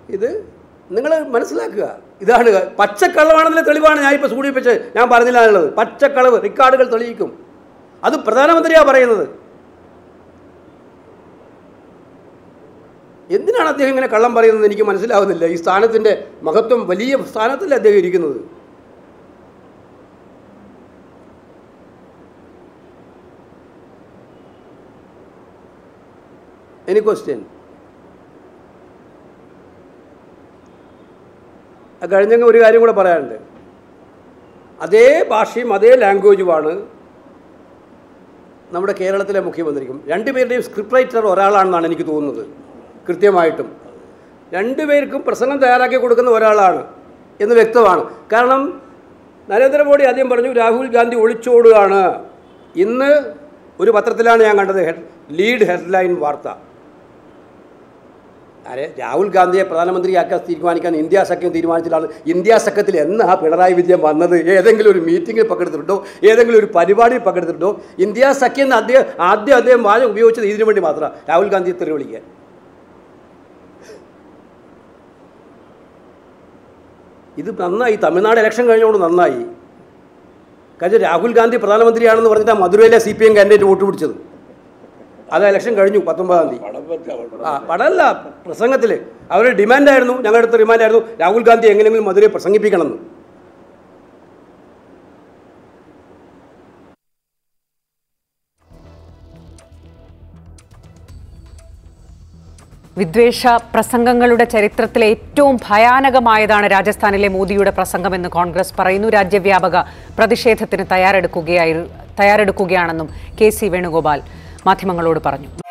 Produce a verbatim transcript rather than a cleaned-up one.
ഇത് നിങ്ങൾ മനസ്സിലാക്കുക. ഇതാണ് പച്ചക്കള്ളമാണെന്നതിൻ്റെ തെളിവാണ് ഞാൻ ഇപ്പോൾ സൂചിപ്പിച്ച് ഞാൻ പറഞ്ഞില്ല എന്നുള്ളത്. പച്ചക്കളവ് റെക്കോർഡുകൾ തെളിയിക്കും. അത് പ്രധാനമന്ത്രിയാണ് പറയുന്നത്. എന്തിനാണ് അദ്ദേഹം ഇങ്ങനെ കള്ളം പറയുന്നത് എനിക്ക് മനസ്സിലാവുന്നില്ല. ഈ സ്ഥാനത്തിൻ്റെ മഹത്വം, വലിയ സ്ഥാനത്തല്ലേ അദ്ദേഹം ഇരിക്കുന്നത്. Any question? കഴിഞ്ഞെങ്കിൽ ഒരു കാര്യം കൂടെ പറയാനുണ്ട്. അതേ ഭാഷയും അതേ ലാംഗ്വേജുമാണ് നമ്മുടെ കേരളത്തിലെ മുഖ്യമന്ത്രിക്കും. രണ്ടുപേരുടെയും സ്ക്രിപ്റ്റ് റൈറ്റർ ഒരാളാണെന്നാണ് എനിക്ക് തോന്നുന്നത്. കൃത്യമായിട്ടും രണ്ടുപേർക്കും പ്രസംഗം തയ്യാറാക്കി കൊടുക്കുന്ന ഒരാളാണ് എന്ന് വ്യക്തമാണ്. കാരണം നരേന്ദ്രമോദി ആദ്യം പറഞ്ഞു രാഹുൽ ഗാന്ധി ഒളിച്ചോടുകയാണ്. ഇന്ന് ഒരു പത്രത്തിലാണ് ഞാൻ കണ്ടത് ഹെഡ് ലീഡ് ഹെഡ്ലൈൻ വാർത്ത. അരെ രാഹുൽ ഗാന്ധിയെ പ്രധാനമന്ത്രിയാക്കാൻ തീരുമാനിക്കാൻ ഇന്ത്യ സഖ്യം തീരുമാനിച്ചിട്ടാണ്. ഇന്ത്യ സഖ്യത്തിൽ എന്ന് ആ പിണറായി വിജയൻ വന്നത്? ഏതെങ്കിലും ഒരു മീറ്റിങ്ങിൽ പങ്കെടുത്തിട്ടുണ്ടോ? ഏതെങ്കിലും ഒരു പരിപാടിയിൽ പങ്കെടുത്തിട്ടുണ്ടോ? ഇന്ത്യ സഖ്യം എന്ന് അദ്ദേഹം ആദ്യം അദ്ദേഹം വാചകം ഉപയോഗിച്ചത് ഇതിനു വേണ്ടി മാത്രമാണ്, രാഹുൽ ഗാന്ധിയെ തെറി വിളിക്കാൻ. ഇത് നന്നായി, തമിഴ്നാട് ഇലക്ഷൻ കഴിഞ്ഞുകൊണ്ട് നന്നായി. കാര്യം രാഹുൽ ഗാന്ധി പ്രധാനമന്ത്രിയാണെന്ന് പറഞ്ഞിട്ട് മധുരയിലെ C P M candidate vote പിടിച്ചത്. അത് ഇലക്ഷൻ കഴിഞ്ഞു പത്തൊമ്പതാം തീയതി. ആ പടമല്ല, പ്രസംഗത്തിൽ അവരുടെ ഡിമാൻഡായിരുന്നു, ഞങ്ങളുടെ അടുത്ത ഡിമാൻഡായിരുന്നു രാഹുൽ ഗാന്ധി എങ്ങനെയെങ്കിലും മധുരയെ പ്രസംഗിപ്പിക്കണമെന്ന്. വിദ്വേഷ പ്രസംഗങ്ങളുടെ ചരിത്രത്തിലെ ഏറ്റവും ഭയാനകമായതാണ് രാജസ്ഥാനിലെ മോദിയുടെ പ്രസംഗമെന്ന് കോൺഗ്രസ് പറയുന്നു. രാജ്യവ്യാപക പ്രതിഷേധത്തിന് തയ്യാറെടുക്കുകയായി തയ്യാറെടുക്കുകയാണെന്നും കെ സി വേണുഗോപാൽ മാധ്യമങ്ങളോട് പറഞ്ഞു.